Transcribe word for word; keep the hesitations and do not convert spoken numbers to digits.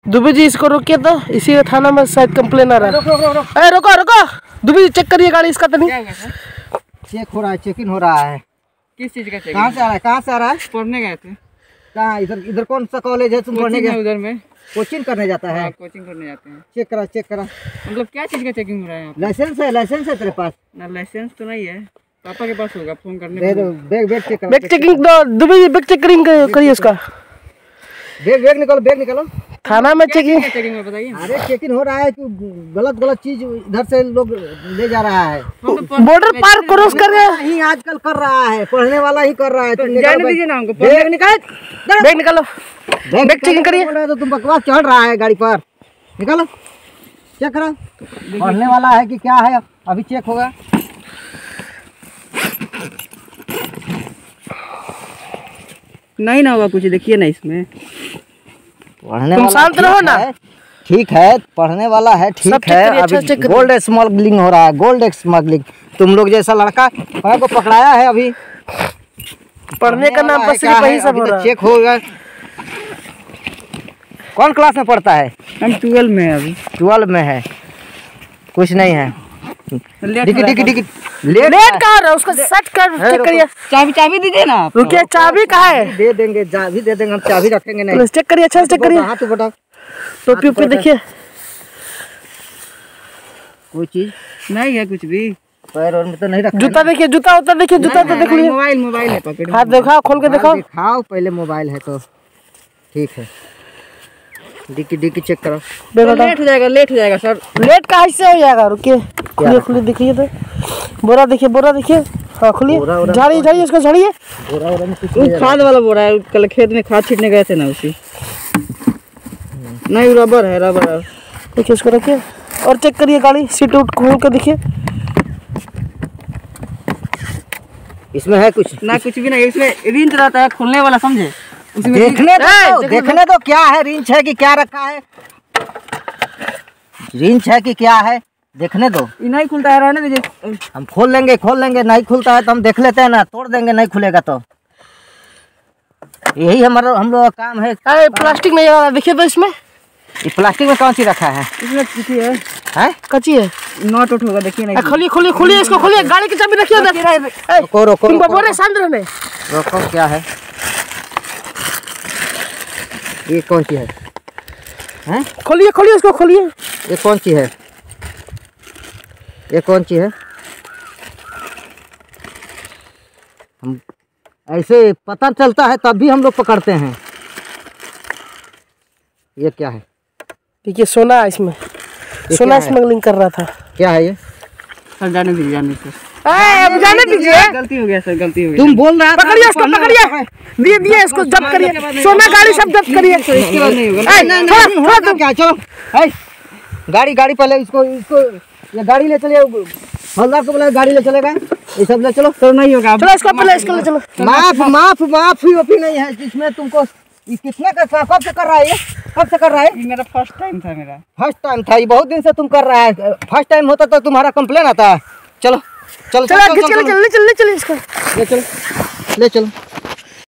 दुबे जी इसको रोकिए तो, इसी का थाना में शायद कंप्लेन आ रहा है। रुको रुको रुको ए रुको रुको, दुबे जी चेक करिए गाड़ी इसका। तो नहीं चेक हो रहा है, चेकिंग हो रहा है। किस चीज का चेक? कहाँ से आ रहा है, कहाँ से आ रहा है? पढ़ने गए थे। कहाँ? इधर इधर कौन सा कॉलेज है तुम पढ़ने गए? उधर में कोचिंग करने जाता है। कोचिंग करने जाते हैं। चेक करा चेक करा। मतलब क्या चीज का चेकिंग हो रहा है यहाँ पे? लाइसेंस है, लाइसेंस है तेरे पास? ना लाइसेंस तो नहीं है, पापा के पास होगा, फोन करने दे दो। बैग बैग चेक करा। बैग चेकिंग दो, दुबे जी बैग चेकिंग करिए उसका। बैग बैग निकालो, बैग निकालो। थाना में चेकिंग चेकिंग में बताइए। अरे चेकिंग हो रहा है कि गलत गलत चीज इधर से लोग ले जा रहा है। बॉर्डर पार क्रॉस कर रहा है। ही आजकल कर रहा है, पढ़ने वाला ही कर रहा है। तुम जाने दीजिए ना हमको। बैग निकाल, बैग निकालो, बैग चेकिंग करिए। बोल रहे तो तुम बकवास चढ़ रहा है गाड़ी पर। निकालो, चेक करो पढ़ने वाला है कि क्या है। अभी चेक होगा। नहीं ना होगा कुछ, देखिए ना इसमें। पढ़ने तुम वाला शांत रहो ना। ठीक है, पढ़ने वाला है, ठीक है। अभी गोल्ड स्मगलिंग हो रहा है, गोल्ड स्मगलिंग। तुम लोग जैसा लड़का को पकड़ाया है अभी। पढ़ने का नाम पर सिर्फ वही सब हो रहा है। चेक होगा। कौन क्लास में पढ़ता है? हम ट्वेल्व में है अभी। ट्वेल्व में है, कुछ नहीं है। डिकी डिकी डिकी लेट कहाँ रहा है उसका? सेट कर चेक करिए। चाबी चाबी दीजिए ना आप। रुकिए, चाबी कहाँ है? दे देंगे, चाबी दे देंगे हम, चाबी रखेंगे नहीं। चेक करिए, अच्छा से चेक करिए। हाथ बढ़ाओ, टोपी ऊपर देखिए। कोई चीज नहीं है कुछ भी। पैर और में तो नहीं रखा। जूता देखिए, जूता उतर देखिए, जूता तो देख लीजिए। मोबाइल मोबाइल है, पकड़ो। हाथ दिखाओ, खोल के दिखाओ। दिखाओ पहले, मोबाइल है तो ठीक है। डिक्की डिक्की चेक करो। लेट हो जाएगा, लेट हो जाएगा सर। लेट कहाँ से हो जाएगा? रुकिए, खुलिए खुलिए देखिए तो। बोरा देखिए, बोरा देखिए। हाँ खुलिए, झाड़िए झाड़िए उसको, झाड़िए। बोरा बोरा में कुछ वो खाद वाला बोरा है, कल खेत में खाद छीटने गए थे ना उसी। नहीं रबर है, रबर है। देखिए उसको रखिए और चेक करिए गाड़ी। सीट उट खोल के देखिए। इसमें है कुछ ना कुछ भी नहीं, इसमें रिंच रहता है खुलने वाला, समझे? देखने दो, देखने दो क्या है, रिंच है कि क्या रखा है। रिंच है कि क्या है, देखने दो। ये नहीं खुलता है, रहने दीजिए। हम खोल लेंगे, खोल लेंगे। नहीं खुलता है तो हम देख लेते हैं ना, तोड़ देंगे। नहीं खुलेगा तो यही हमारा हम लोग का काम है। अरे प्लास्टिक नहीं आ रहा, देखिए तो इसमें। ये प्लास्टिक में कौन सी रखा है? इसमें कुछ है, हैं? कच्ची है। नॉट उठ होगा, देखिए ना। खोलिए खोलिए खोलिए इसको, खोलिए। गाड़ी की चाबी रखिए उधर। रोको रोको तुम रोको, बोल रहे शांत रहने। रोको। क्या है ये? कौन सी है? हैं? खोलिए खोलिए इसको, खोलिए। ये कौन सी है? ये कौन सी है? हम ऐसे पता चलता है तब भी हम लोग पकड़ते हैं। ये क्या है? देखिए सोना, इसमें सोना स्मगलिंग कर रहा था। क्या है ये? सर जाने दीजिए, जाने दीजिए। अब जाने दीजिए। गलती हो गया सर, गलती हो गया। तुम बोल रहा था। पकड़िए इसको, पकड़िए। दिए दिए इसको, जब्त करिए। सोना गाड़ी सब जब्त करिए। इसके बाद नहीं होगा। नहीं नहीं नहीं होगा क्या? चलो है गाड़ी, गाड़ी पहले इसको इसको ये गाड़ी ले चलिए। हवलदार को बोला गाड़ी ले चलेगा, ये सब ले चलो। सर नहीं होगा। चलो इसको पहले इसको ले चलो। माफ माफ माफी वफी नहीं है जिसमें तुमको। ये कितने का, कब से कर रहा है ये? कब से कर रहा है? ये मेरा फर्स्ट टाइम था, मेरा फर्स्ट टाइम था। ये बहुत दिन से तुम कर रहा है। फर्स्ट टाइम होता तो तुम्हारा कंप्लेन आता है। चलो चलो चलो खींच के ले चलो, ले चलो ले चलो इसको। ले चलो ले चलो।